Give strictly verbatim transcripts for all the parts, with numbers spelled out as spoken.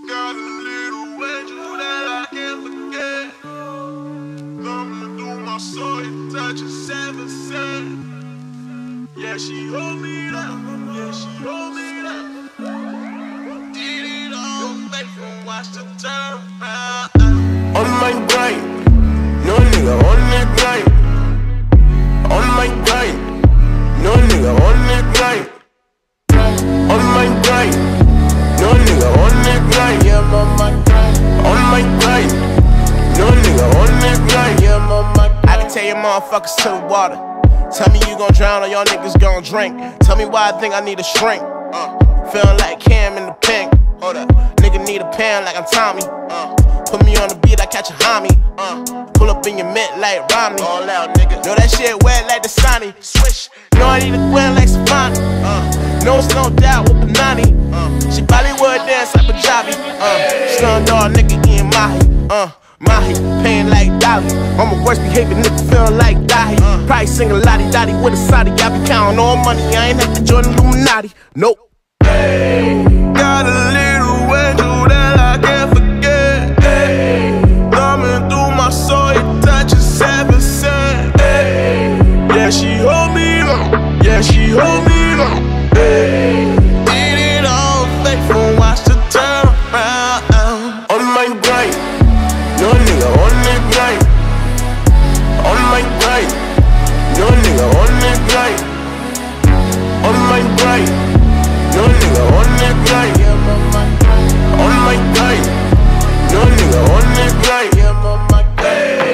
Got a little angel that I can't forget. Coming through my soul, it touches seven cents. Yeah, she hold me down. Yeah, she hold me down. Did it all, faithful, watch the turn around. On my grind, no nigga on that grind. On my grind, no nigga on that grind. On my grind, no nigga on that grind. Yeah, I'm on my grind. On my grind, no nigga on that grind. Yeah, I'm on my grind. I can tell you motherfuckers to the water. Tell me you gon' drown or y'all niggas gon' drink. Tell me why I think I need a shrink. Uh, feeling like Cam in the pink. Hold up, nigga need a pen like I'm Tommy. Uh, put me on the beat, I catch a homie. Uh, pull up in your mint like Romney. All out, nigga. Know that shit wet like the Sonny. Swish. Know I need a Gwen like Savannah. Uh, no, it's no doubt with Panani. Uh, she Bollywood dance like Punjabi. Uh, slum dog nigga eating mahi. Uh, mahi, paying like Dolly. I'm a worst behavior nigga feeling like Dahi. Uh, Probably singing Lottie Dottie with a Saudi. I be counting all money, I ain't have to join the Illuminati. Nope. Hey, got a little angel that I can't forget. Hey, coming through my soul, it touches seven cents. Hey, yeah, she hold me long. Yeah, she hold me long. Hey, did it all faithful, watch the turn around. On my grind, no nigga on that grind. On my grind, no nigga on that grind. On my grind, no nigga on that grind. Yeah, I'm on my grind. On my grind, no nigga on that grind. Yeah, I'm on my grind.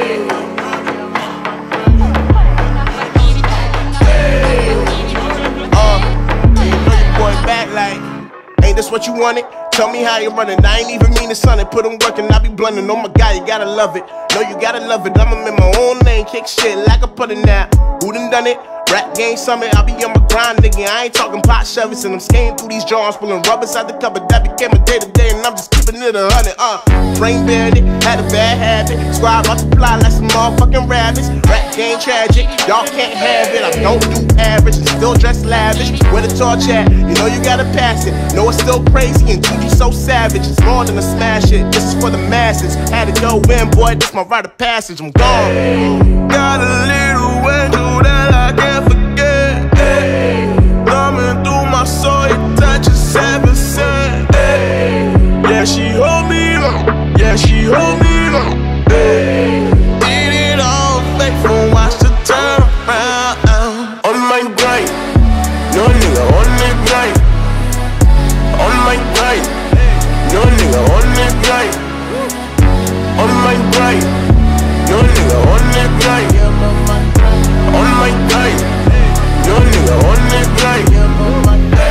Hey, uh, you know your boy back like, ain't this what you wanted? Tell me how you running. I ain't even mean to son it. Put them working, I be blunting. Oh my God, you gotta love it. No, you gotta love it. I'ma make my own lane, kick shit like I put it now. Who done done it? Rap game summit, I be on my grind, nigga. I ain't talking pot shovels, and I'm skating through these drawers, pulling rubbers out the cupboard. That became a day to day, and I'm just keeping it a hundred. Uh, brain buried it, had a bad habit. Squad multiply like some motherfucking rabbits. Rap game tragic, y'all can't have it. I don't do average, and still dress lavish. Where the torch at? You know you gotta pass it. Know it's still crazy, and two D so savage. It's more than a smash hit. This is for the masses. Had to go in, boy. This my rite of passage. I'm gone. Got a little angel that I can't forget. Hey, coming through my soul, it touches seven cents. Hey, yeah, she hold me long. Yeah, she hold me long. Hey, did it all faithful, watch the turn around. On my grind, no nigga on that grind. On my grind, no nigga on that grind. On my grind, no nigga on that grind. Yeah, I'm on my grind. On my grind, no nigga on that grind. Yeah, I'm on my grind.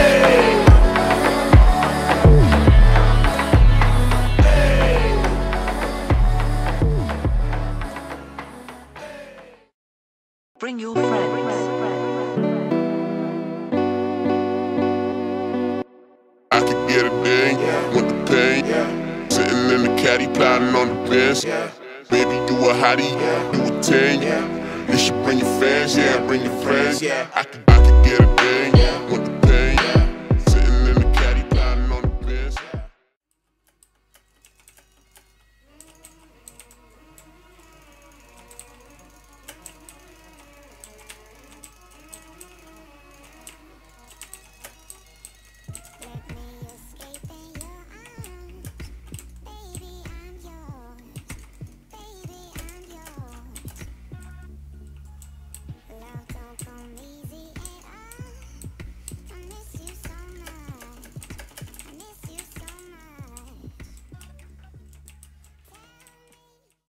Bring your friends. I could get a ding, want the pain. Sitting in the caddy, plotting on the bench. Baby, you a hottie, you a ten. You should bring your fans, yeah, bring your friends. I could, I could get a ding.